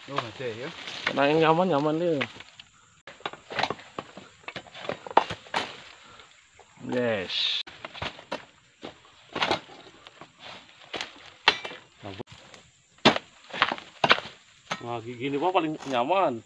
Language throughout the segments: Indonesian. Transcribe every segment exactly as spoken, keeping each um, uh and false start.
Oh, ada ya. Karena yang nyaman-nyaman dia. Yes. Nah, gini mah paling nyaman.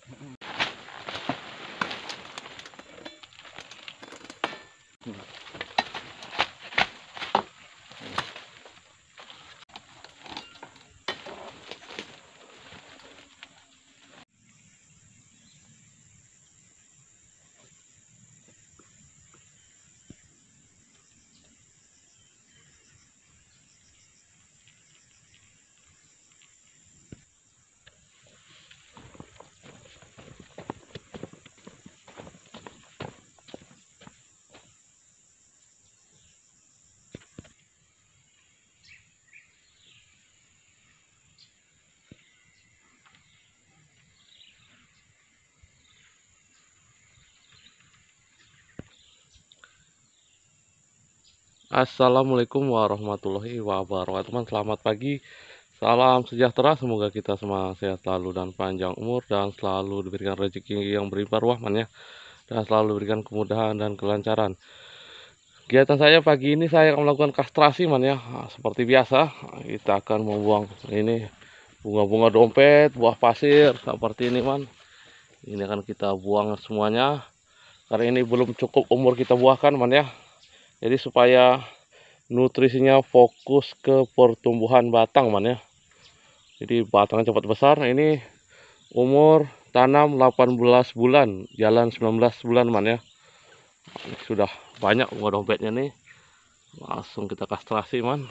Assalamualaikum warahmatullahi wabarakatuh. Teman, selamat pagi. Salam sejahtera. Semoga kita semua sehat selalu dan panjang umur dan selalu diberikan rezeki yang berlimpah ruah, man ya. Dan selalu diberikan kemudahan dan kelancaran. Kegiatan saya pagi ini saya akan melakukan kastrasi, man ya. Nah, seperti biasa, kita akan membuang ini bunga-bunga dompet, buah pasir seperti ini, man. Ini akan kita buang semuanya. Karena ini belum cukup umur kita buahkan, man ya. Jadi supaya nutrisinya fokus ke pertumbuhan batang, man ya. Jadi batangnya cepat besar. Ini umur tanam delapan belas bulan, jalan sembilan belas bulan, man ya. Ini sudah banyak bunga dompetnya nih. Langsung kita kastrasi, man.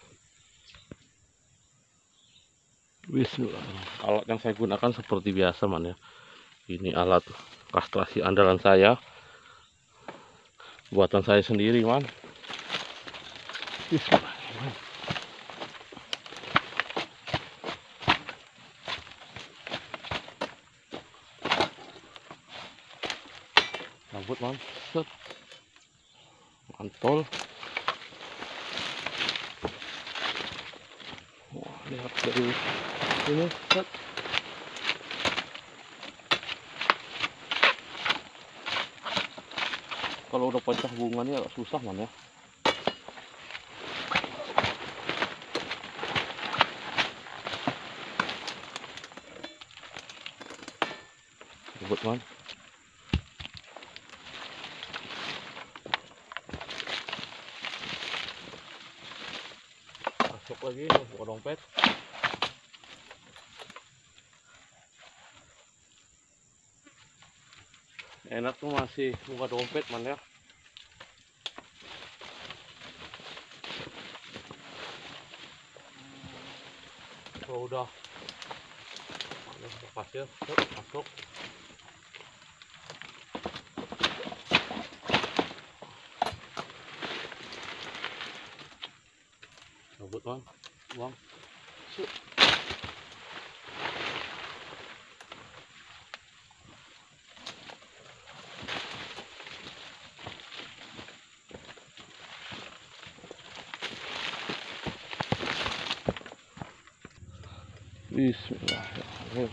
Bismillah. Alat yang saya gunakan seperti biasa, man ya. Ini alat kastrasi andalan saya, buatan saya sendiri, man. Bismillah. Rambut, man. Set. Mantol. Wah, lihat dari ini, set. Kalau udah pecah bunganya agak susah, man ya. Rambut, man. Masuk lagi buka dompet. Enak tuh masih buka dompet, man ya. Kalau udah pasir masuk. Rambut, man. Buang. Suk. Bismillahirrahmanirrahim.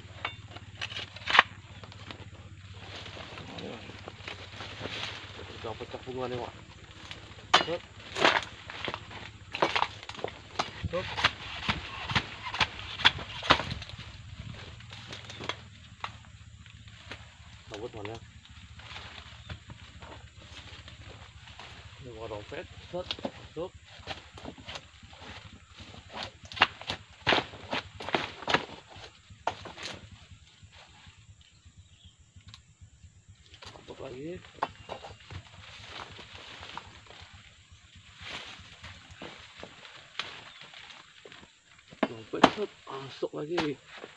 Udah pecah bunga nih, Wak. Set. Set. Rambut, man ya. Ini buka dompet. Set. Masuk. Masuk lagi. Dompet, set. Masuk lagi.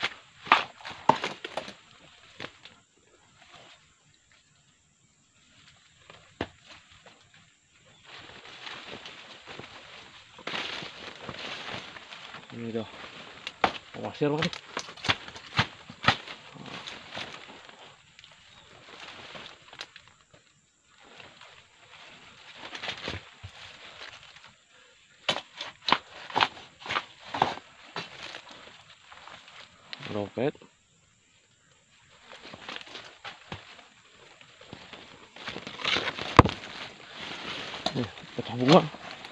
Ini dah pasir, man. Dompet. bunga.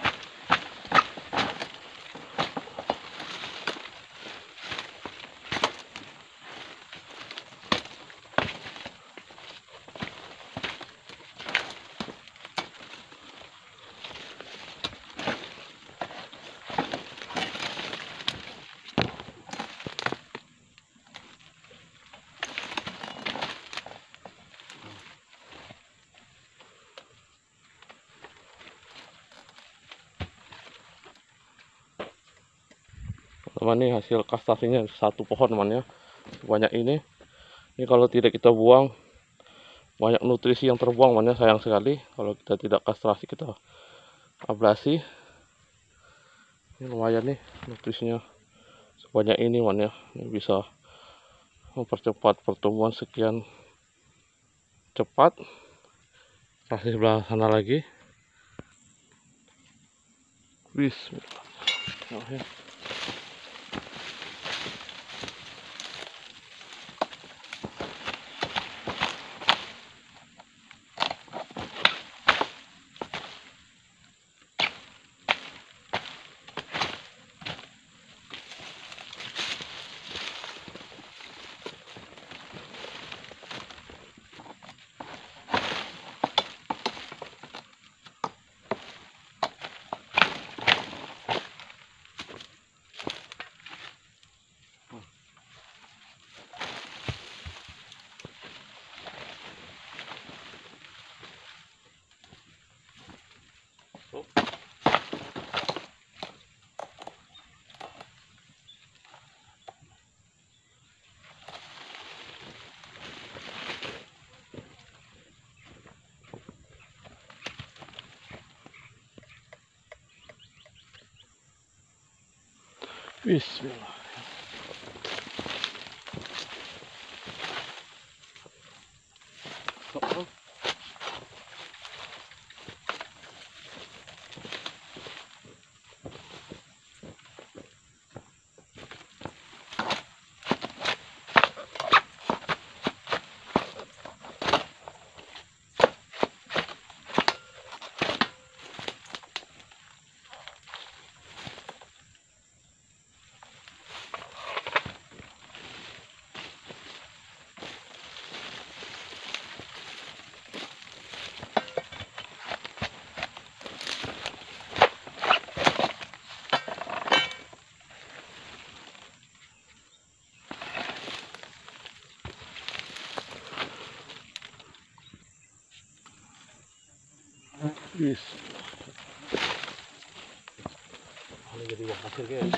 Teman, ini hasil kastasinya satu pohon teman ya, banyak ini. Ini kalau tidak kita buang, banyak nutrisi yang terbuang teman ya, sayang sekali kalau kita tidak kastrasi, kita ablasi. Ini lumayan nih nutrisinya sebanyak ini teman ya, ini bisa mempercepat pertumbuhan sekian cepat. Kasih sebelah sana lagi. Bismillah. Bismillah. Yes. Ini jadi buah hasil guys.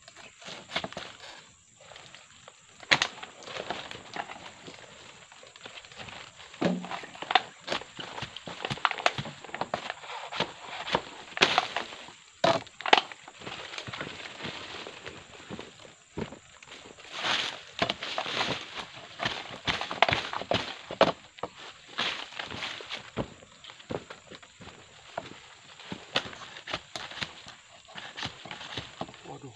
Waduh.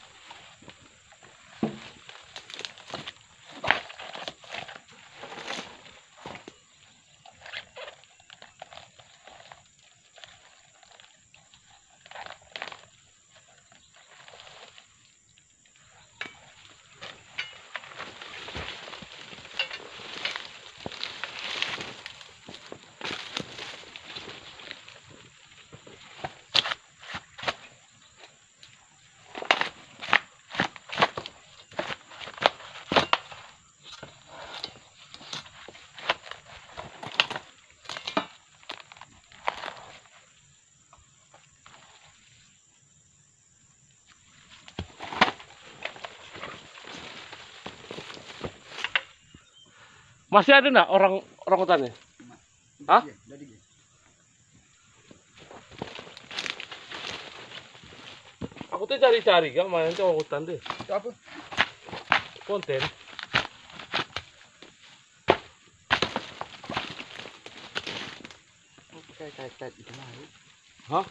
Masih ada nggak orang orang hutannya? Hah? Aku tuh cari-cari kan, main orang hutan deh. Itu apa? Konten. Kait-kait itu mah. Hah?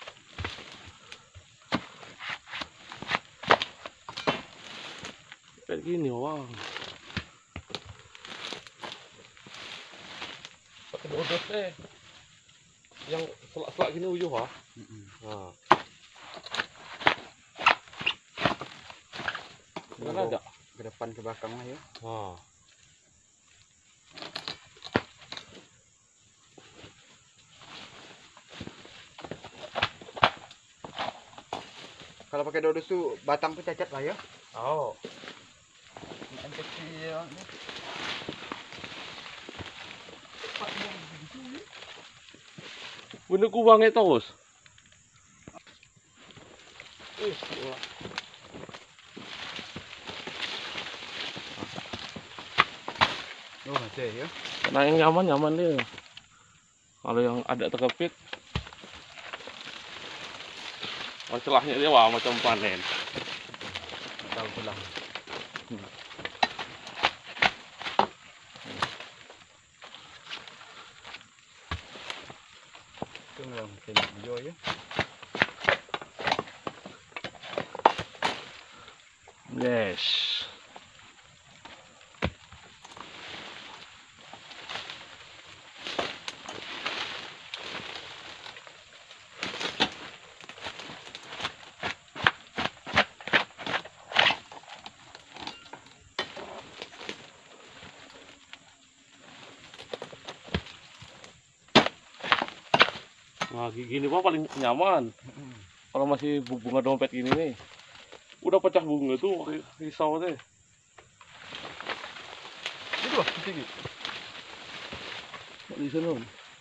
Kayak gini, wow. Pakai bodoh teh. Yang selak-selak gini uyuh, ah. Nah. Kan ada ke depan ke belakang lah ya. Nah. Kalau pakai dodus tuh batang tuh cacat lah ya. Oh. Ikan kecil. Bener ku banget terus. Ih, gila. Oh, masih ya. Nah, yang nyaman nyaman dia. Kalau yang ada terkepit, oh, celahnya dia wah macam panen. Tahu pulang. Itu memang kayak hijau ya. Yes. Nah, gini mah paling nyaman. Kalau masih bunga dompet ini nih, udah pecah bunga tuh risau deh. Itu lah tinggi. Di sana.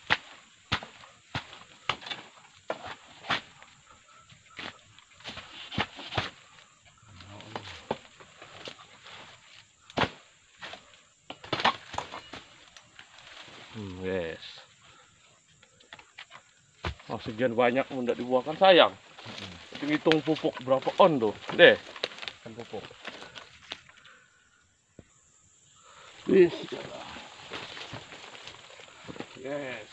Hmm, yes. Oh, sekian banyak tidak dibuangkan sayang. Hitung pupuk berapa on tuh, deh. Kan pupuk. Wis. Yes.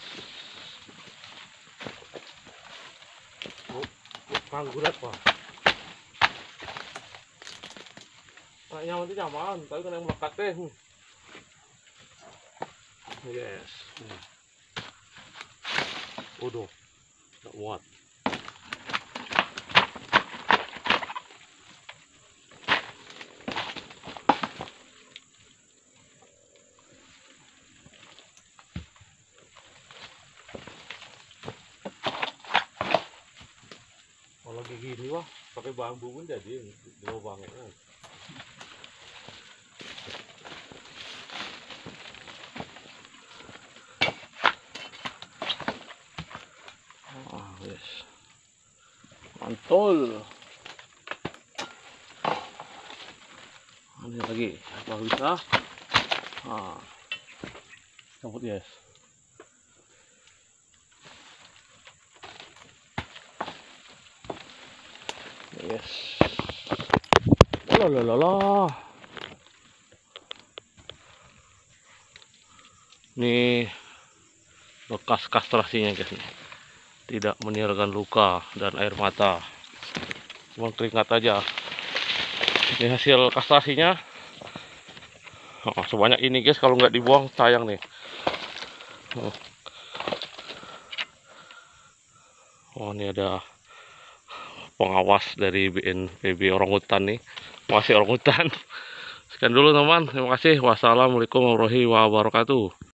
Oh, panggulat pak. Nah, nyaman itu nyaman, tapi kan yang melekat deh. Yes. Udah, tak muat. Kalau kayak gini wah, pakai bambu pun jadi di lubangnya. Ah, yes. Mantul. Ini lagi, apa bisa? Ah, cabut yes. Yes. Loh, loh, loh, loh. Nih bekas kastrasinya guys nih. Tidak meninggalkan luka dan air mata, cuma keringat aja. Ini hasil kastrasinya. Oh, sebanyak ini guys, kalau nggak dibuang sayang nih. Oh. Oh, ini ada pengawas dari B N P B orangutan nih, masih orangutan. Sekian dulu teman, terima kasih. Wassalamualaikum warahmatullahi wabarakatuh.